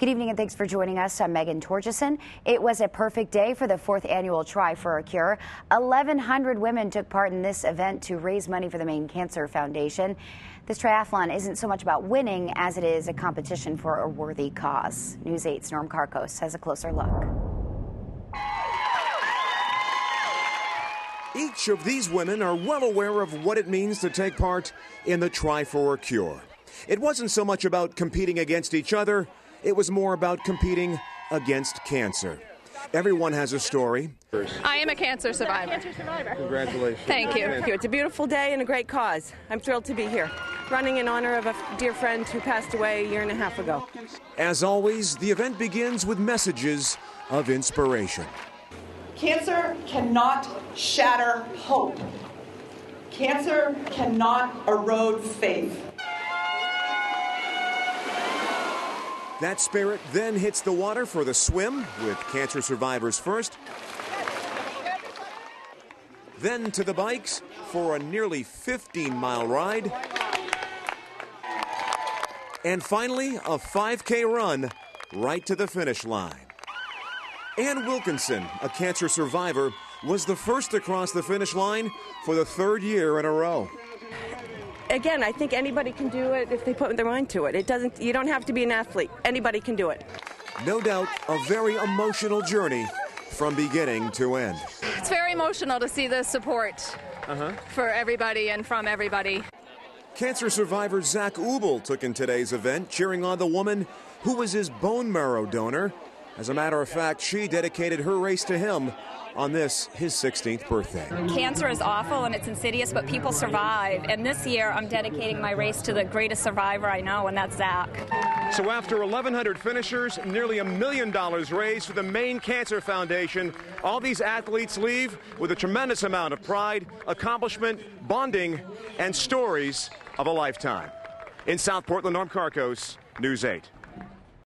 Good evening and thanks for joining us. I'm Megan Torgeson. It was a perfect day for the 4th annual Try for a Cure. 1,100 women took part in this event to raise money for the Maine Cancer Foundation. This triathlon isn't so much about winning as it is a competition for a worthy cause. News 8's Norm Karkos has a closer look. Each of these women are well aware of what it means to take part in the Try for a Cure. It wasn't so much about competing against each other, it was more about competing against cancer. Everyone has a story. I am a cancer survivor. Congratulations. Thank you. It's a beautiful day and a great cause. I'm thrilled to be here, running in honor of a dear friend who passed away a year and a half ago. As always, the event begins with messages of inspiration. Cancer cannot shatter hope. Cancer cannot erode faith. That spirit then hits the water for the swim with cancer survivors first. Then to the bikes for a nearly 15-mile ride. And finally, a 5K run right to the finish line. Ann Wilkinson, a cancer survivor, was the first to cross the finish line for the 3rd year in a row. Again, I think anybody can do it if they put their mind to it. You don't have to be an athlete. Anybody can do it. No doubt a very emotional journey from beginning to end. It's very emotional to see the support for everybody and from everybody. Cancer survivor Zach Ubel took in today's event, cheering on the woman who was his bone marrow donor. As a matter of fact, she dedicated her race to him on this, his 16th birthday. Cancer is awful and it's insidious, but people survive. And this year, I'm dedicating my race to the greatest survivor I know, and that's Zach. So after 1,100 finishers, nearly $1 million raised for the Maine Cancer Foundation, all these athletes leave with a tremendous amount of pride, accomplishment, bonding, and stories of a lifetime. In South Portland, Norm Karkos, News 8.